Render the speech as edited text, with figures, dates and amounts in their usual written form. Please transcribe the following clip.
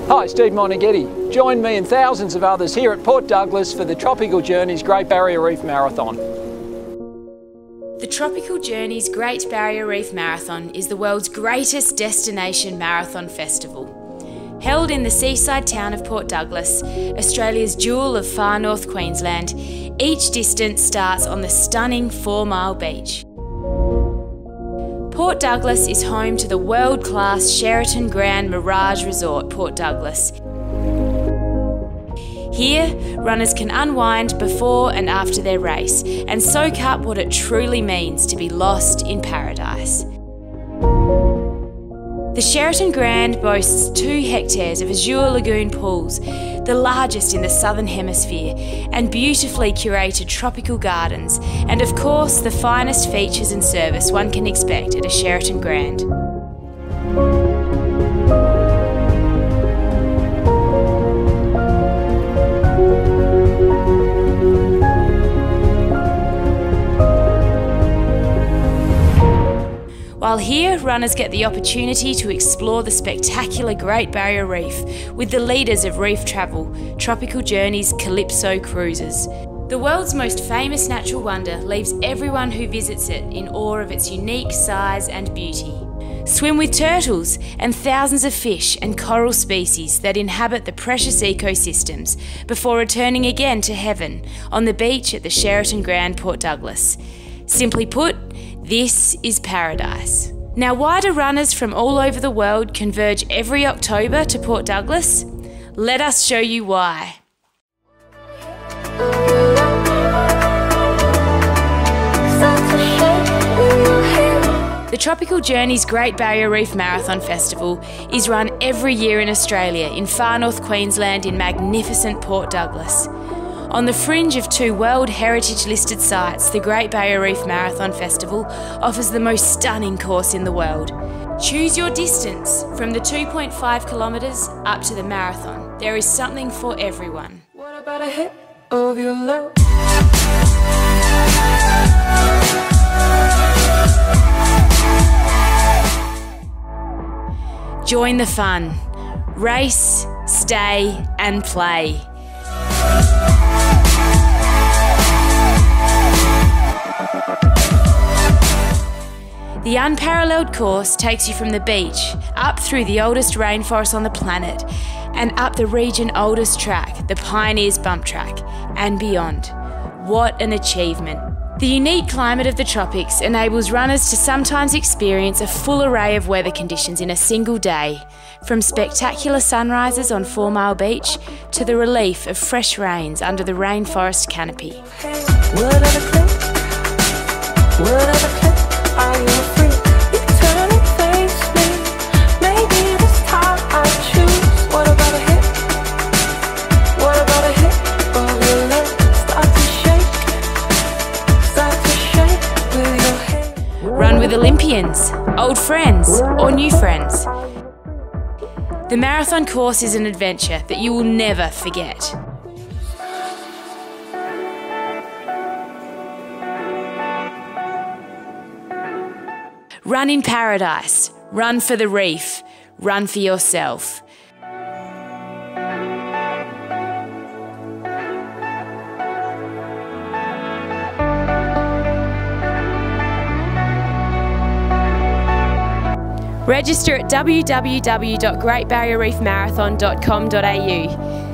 Hi, Steve Monaghetti. Join me and thousands of others here at Port Douglas for the Tropical Journeys Great Barrier Reef Marathon. The Tropical Journeys Great Barrier Reef Marathon is the world's greatest destination marathon festival. Held in the seaside town of Port Douglas, Australia's jewel of far North Queensland, each distance starts on the stunning 4-mile beach. Port Douglas is home to the world-class Sheraton Grand Mirage Resort, Port Douglas. Here, runners can unwind before and after their race and soak up what it truly means to be lost in paradise. The Sheraton Grand boasts 2 hectares of azure lagoon pools, the largest in the Southern Hemisphere, and beautifully curated tropical gardens, and of course the finest features and service one can expect at a Sheraton Grand. While here, runners get the opportunity to explore the spectacular Great Barrier Reef with the leaders of reef travel, Tropical Journeys Calypso Cruises. The world's most famous natural wonder leaves everyone who visits it in awe of its unique size and beauty. Swim with turtles and thousands of fish and coral species that inhabit the precious ecosystems before returning again to heaven on the beach at the Sheraton Grand Port Douglas. Simply put, this is paradise. Now, why do runners from all over the world converge every October to Port Douglas? Let us show you why. The Tropical Journeys Great Barrier Reef Marathon Festival is run every year in Australia, in far North Queensland, in magnificent Port Douglas. On the fringe of 2 World Heritage listed sites, the Great Barrier Reef Marathon Festival offers the most stunning course in the world. Choose your distance from the 2.5 kilometres up to the marathon. There is something for everyone. What about a hit of your love? Join the fun. Race, stay and play. The unparalleled course takes you from the beach, up through the oldest rainforest on the planet, and up the region's oldest track, the Pioneers Bump Track, and beyond. What an achievement! The unique climate of the tropics enables runners to sometimes experience a full array of weather conditions in a single day, from spectacular sunrises on 4 Mile Beach to the relief of fresh rains under the rainforest canopy. Are you free? You turn and face me. Maybe this time I choose. What about a hit? What about a hit of your love? Start to shake with your head. Run with Olympians, old friends, or new friends. The marathon course is an adventure that you will never forget. Run in paradise, run for the reef, run for yourself. Register at www.greatbarrierreefmarathon.com.au.